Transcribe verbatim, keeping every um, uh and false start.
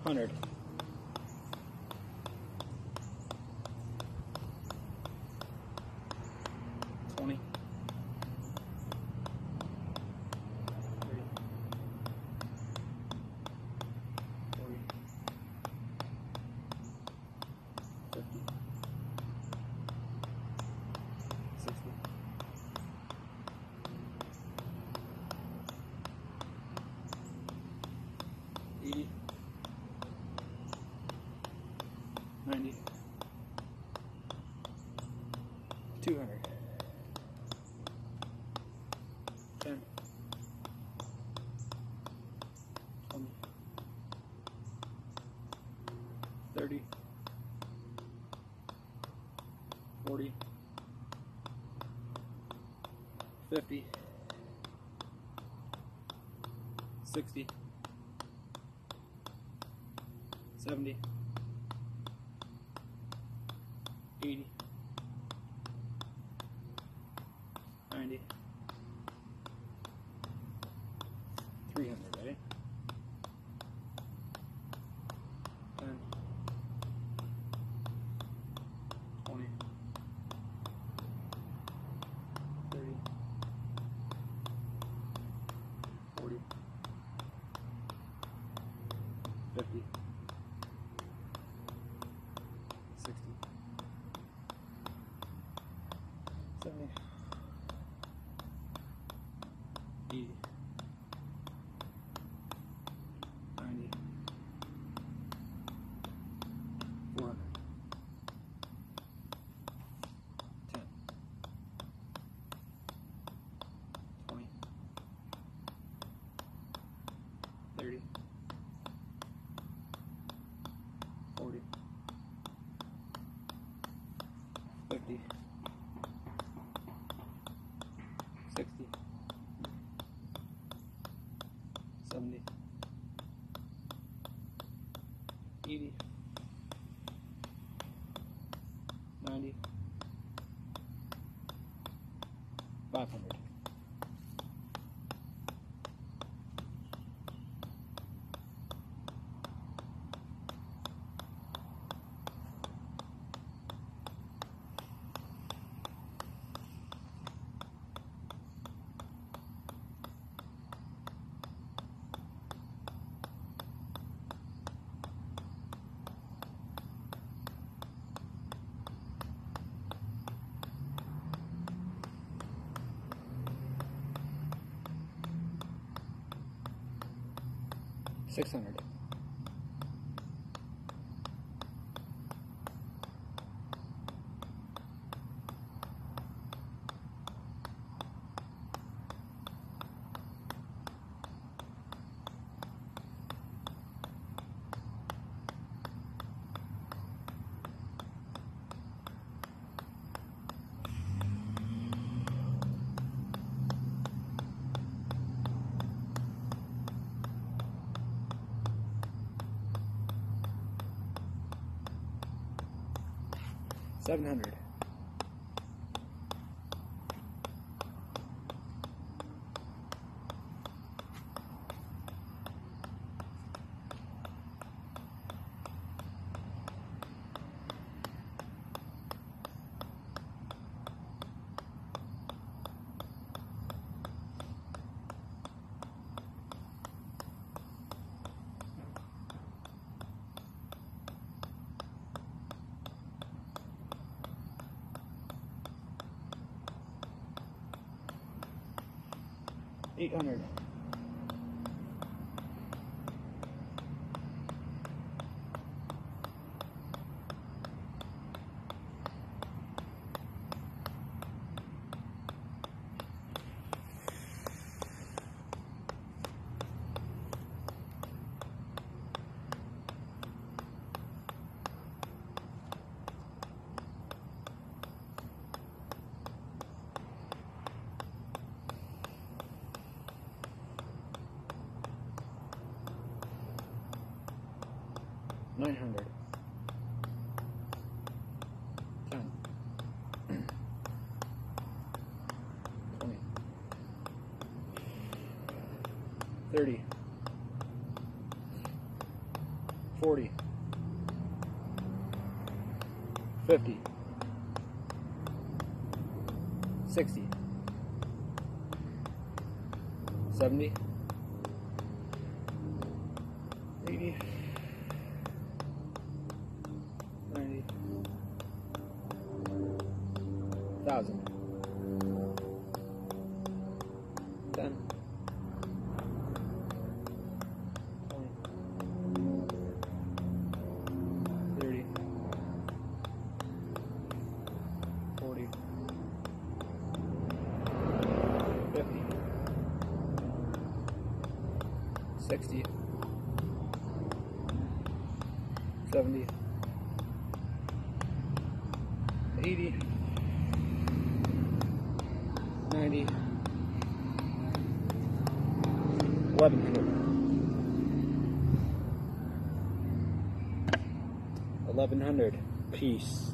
hundred. Twenty. Thirty. Forty. Fifty. Sixty. Eighty. Ninety. Two hundred. Ten. Twenty. Thirty. Forty. Fifty. Sixty. Seventy. Eighty. Ninety. Three hundred, right? Ten. Twenty. Thirty. Forty. Fifty. Sixty. Seventy. Eighty. Ninety. Four hundred. Ten. Twenty. Thirty. Forty. Fifty. Sixty. Seventy. Eighty. Ninety. Five hundred. Six hundred. Seven hundred. Eight hundred. Nine hundred. Ten. Twenty. Thirty. forty, fifty, sixty, seventy, eighty, ninety, thousand, ten, twenty, thirty, forty, fifty, sixty, seventy, eighty, ninety, eleven hundred, eleven hundred. Peace.